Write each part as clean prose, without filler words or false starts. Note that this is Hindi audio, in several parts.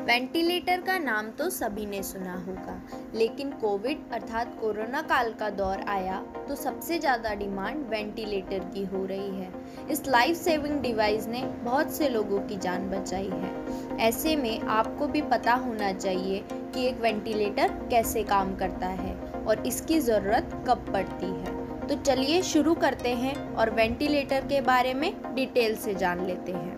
वेंटिलेटर का नाम तो सभी ने सुना होगा, लेकिन कोविड अर्थात कोरोना काल का दौर आया तो सबसे ज़्यादा डिमांड वेंटिलेटर की हो रही है। इस लाइफ सेविंग डिवाइस ने बहुत से लोगों की जान बचाई है। ऐसे में आपको भी पता होना चाहिए कि एक वेंटिलेटर कैसे काम करता है और इसकी ज़रूरत कब पड़ती है। तो चलिए शुरू करते हैं और वेंटिलेटर के बारे में डिटेल से जान लेते हैं।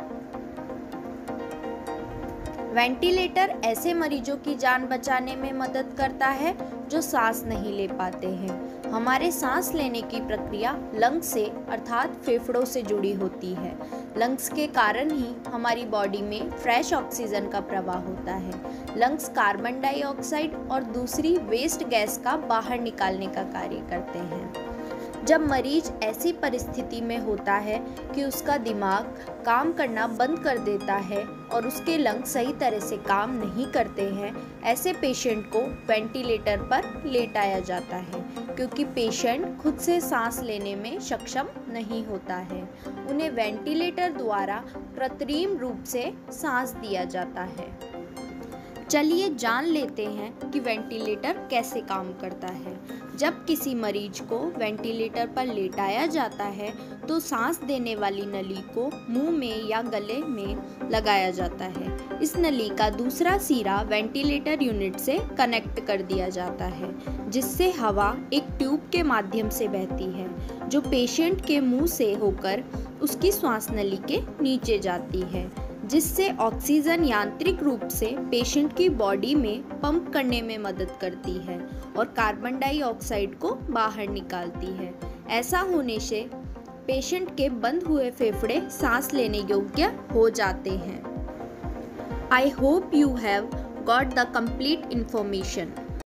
वेंटिलेटर ऐसे मरीजों की जान बचाने में मदद करता है जो सांस नहीं ले पाते हैं। हमारे सांस लेने की प्रक्रिया लंग्स से अर्थात फेफड़ों से जुड़ी होती है। लंग्स के कारण ही हमारी बॉडी में फ्रेश ऑक्सीजन का प्रवाह होता है। लंग्स कार्बन डाइऑक्साइड और दूसरी वेस्ट गैस का बाहर निकालने का कार्य करते हैं। जब मरीज ऐसी परिस्थिति में होता है कि उसका दिमाग काम करना बंद कर देता है और उसके लंग सही तरह से काम नहीं करते हैं, ऐसे पेशेंट को वेंटिलेटर पर लेटाया जाता है, क्योंकि पेशेंट खुद से सांस लेने में सक्षम नहीं होता है। उन्हें वेंटिलेटर द्वारा कृत्रिम रूप से सांस दिया जाता है। चलिए जान लेते हैं कि वेंटिलेटर कैसे काम करता है। जब किसी मरीज को वेंटिलेटर पर लेटाया जाता है तो सांस देने वाली नली को मुंह में या गले में लगाया जाता है। इस नली का दूसरा सिरा वेंटिलेटर यूनिट से कनेक्ट कर दिया जाता है, जिससे हवा एक ट्यूब के माध्यम से बहती है, जो पेशेंट के मुंह से होकर उसकी श्वास नली के नीचे जाती है, जिससे ऑक्सीजन यांत्रिक रूप से पेशेंट की बॉडी में पंप करने में मदद करती है और कार्बन डाइऑक्साइड को बाहर निकालती है। ऐसा होने से पेशेंट के बंद हुए फेफड़े सांस लेने योग्य हो जाते हैं। I hope you have got the complete information.